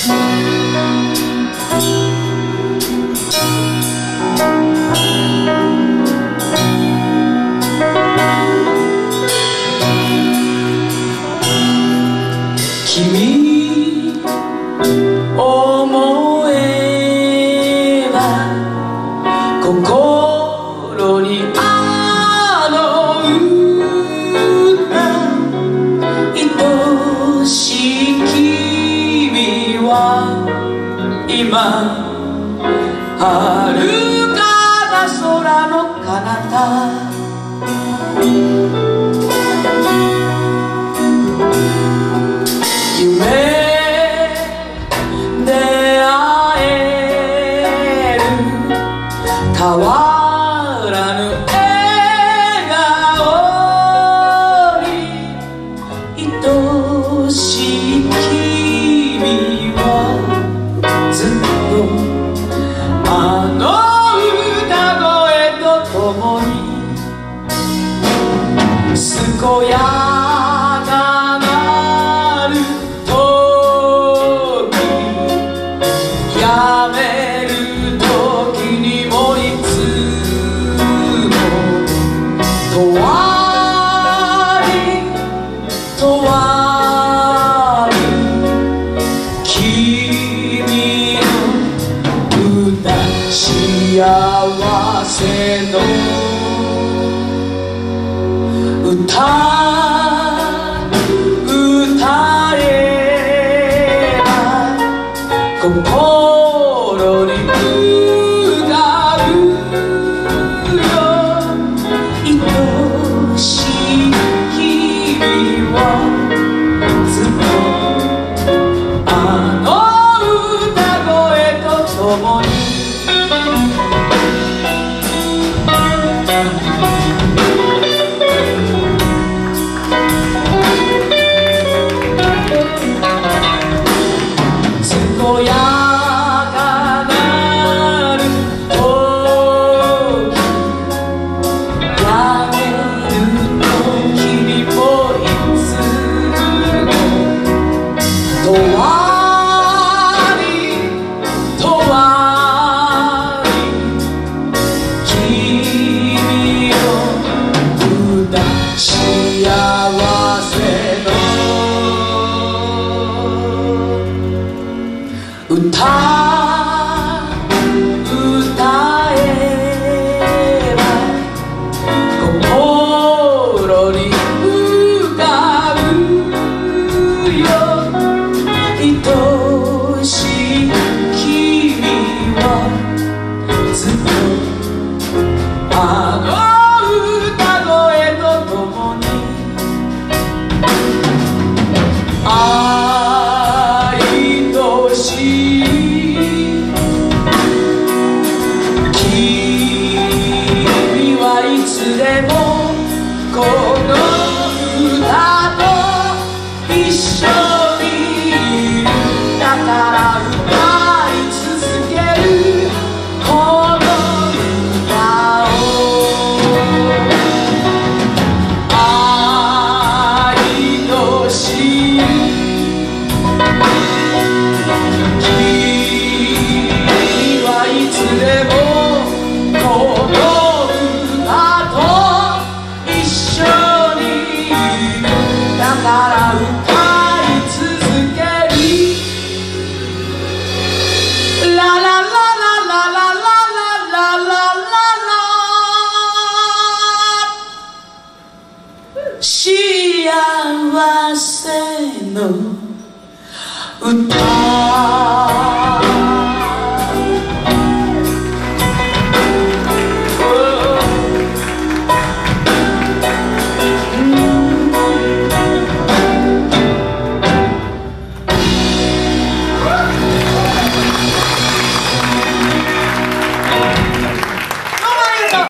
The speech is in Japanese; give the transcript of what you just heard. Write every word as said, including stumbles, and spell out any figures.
君思えば心にあの歌愛しい君は今遥かな空の彼方夢出会える変わらぬ笑顔に愛しい君はずっとあの歌声とともに健やかなるやめる時にもいつもとわりとわる君の歌幸せの歌歌えば心に浮かぶよ愛しい君はずっとあの歌声とともに健やかなる時やめる時にもいつもとわりとわり君の歌幸せの歌歌えば心に浮かぶよ愛しい君はずっとあの歌声とともに愛しい君はいつでもこの歌と一緒にいるだから歌い続けるこの歌を愛しいいつでもこの歌と一緒にいるだから歌い続けるラララララララララララ幸せの歌